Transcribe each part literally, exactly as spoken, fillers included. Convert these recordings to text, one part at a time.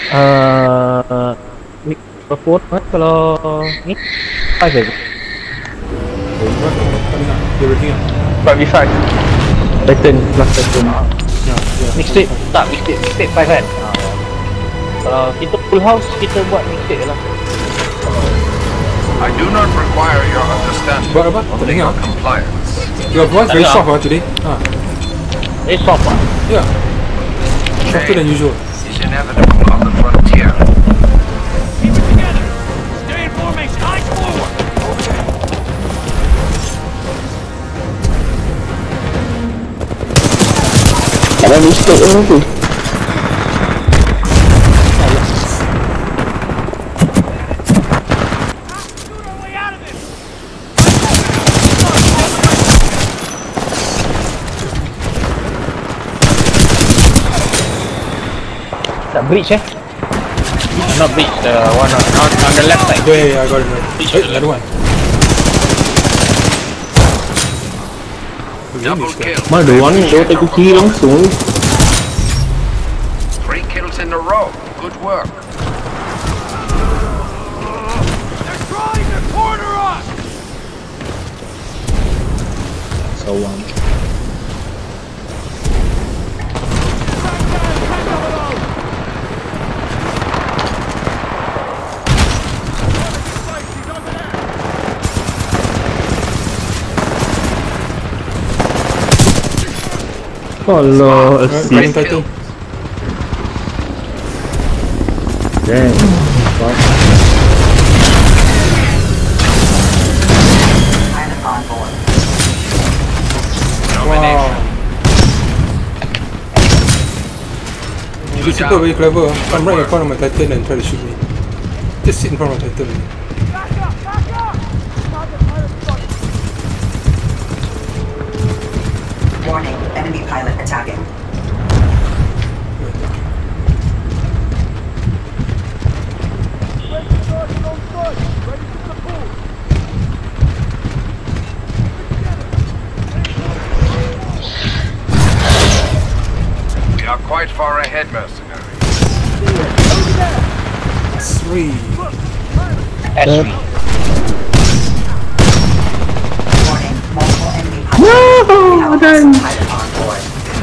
Uh, Perform kalau ni five je. Dia rating lah. five v five. Titan plus Titan. Ya, ya. Mixtape tak, mixtape, mixtape five kan? Ha. Kalau kita full house, kita buat mixtape je lah. I do not require your understanding. Buat apa? Tak dengar. Compliance. Your voice very soft ah today. Ha. Eh, soft lah. Ya. Softer than usual. Is inevitable on the frontier. Keep it together. Stay in formation. Eyes forward. Ada mistake orang tu. Tak breach eh? Not breach, the one on, on, on the left side. Yeah, yeah, yeah, I got it. Right. Hey, another one. Double kill. Mana ada orang ni, dia tak kiri langsung. Three kills in a row. Good work. They're trying to corner us. Sawang. Allah, assist. Running title. Damn. Wow. These people are very clever. Come right in front of my titan and try to shoot me. Just sit in front of my titan. Back up, back up. Warning, enemy pilot attacking. We are quite far ahead, mercenary. Three. S three. Warning, multiple enemy pilots. We have a hostile pilot on board.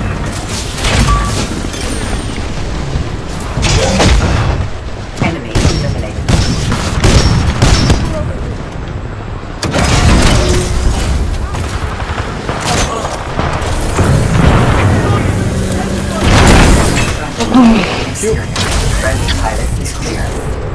Enemy eliminated. Friendly pilot is clear.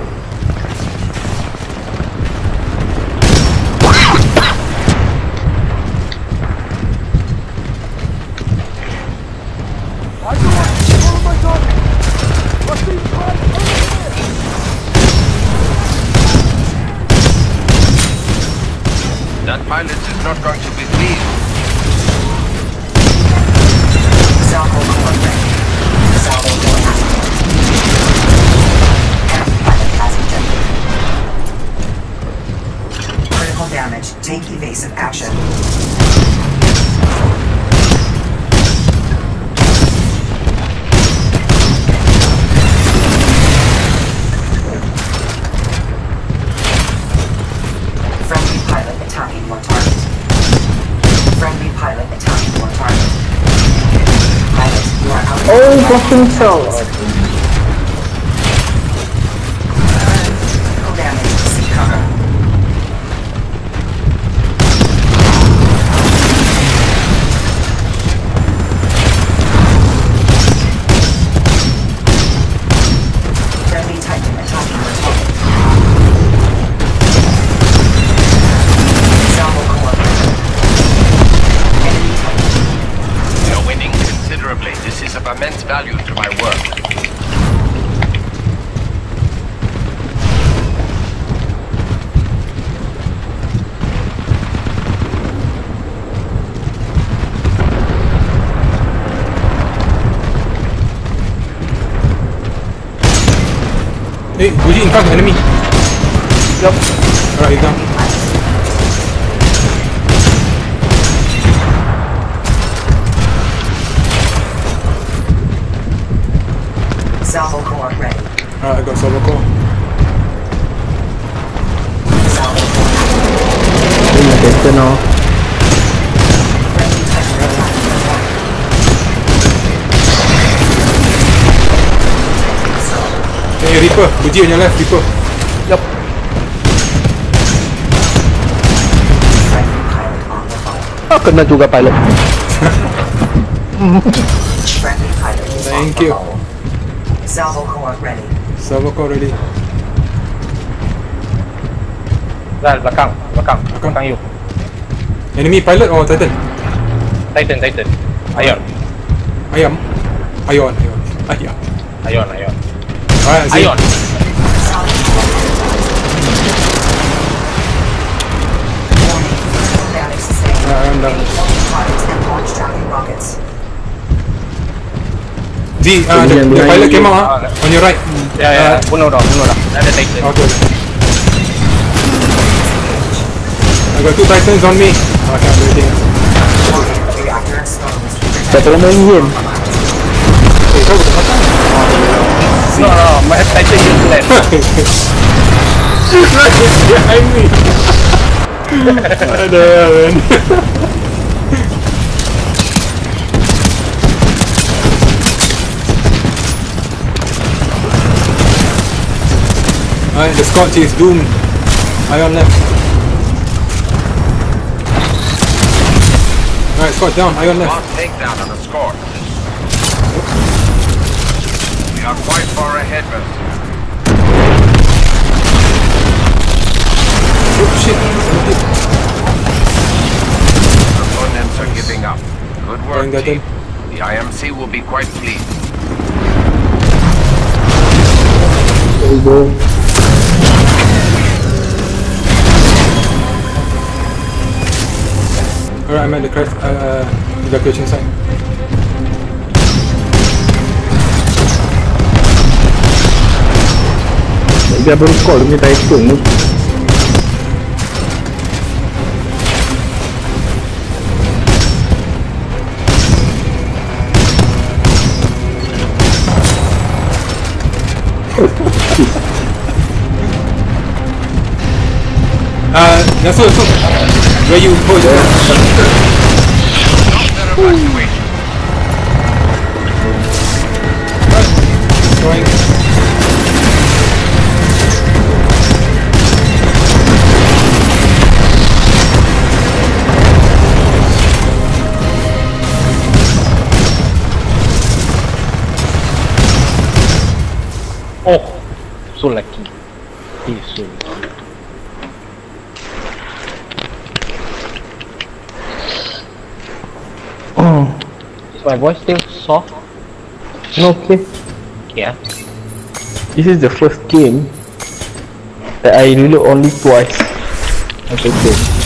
That pilot is not going to be pleased. Salvo core ready. Salvo core active. Enemy pilot has ejected. Critical damage. Take evasive action. Friendly pilot attacking your target. Friendly pilot attacking your target. Pilot, you are out. Oh, fucking hell. Critical damage. Seek cover. Friendly Titan attacking your target. Salvo core. Enemy Titan. You're winning considerably. This is of immense value to my work. Hey, Guji in front of enemy. Yup. Alright, you down. Salvo core ready. Alright, Titan now. Eh, Reaper, Uji on your left, Reaper. Yup. Friendly pilot on the phone. Ah, kena juga pilot. Friendly pilot is on Thank the you. phone. Salvo core ready. Server core ready. Dah belakang, belakang, Belakang. belakang you. Enemy pilot or Titan? Titan, Titan. Ion, Ayam. Ion, Ion. Ayam. Ion, Ion. Alright, see. Ion. Warning. Damage sustained. Ah, I'm down. Warning targets and launch tracking rockets. Z, uh, the, the pilot came out ah, on your right. Ya, ya, Uh, bunuh dah, bunuh dah. Ada Titan. Okay. I got two Titans on me. Oh, I can't do anything. Warning. Reactor exposed. Satu lama ingin. Eh, kau boleh makan. No, no, my Titan is left. Right behind me. Ada man. Alright, the Scotch is doomed. Ion left. Alright, Scotch down, Ion left. Lost takedown on the score. We are quite far ahead, Mercer. Oh shit. Opponents are giving up. Good work, Going team. The I M C will be quite pleased. There we go. Alright, I'm at the craft uh, evacuation site. Dia baru call ni Titan ni. Uh, Nasu, Nasu. Where you hold it? Evacuation. Going. Oh, so lucky. He's so lucky. Oh, Is my voice still soft? no, okay. Yeah. This is the first game that I reload only twice. Okay, okay.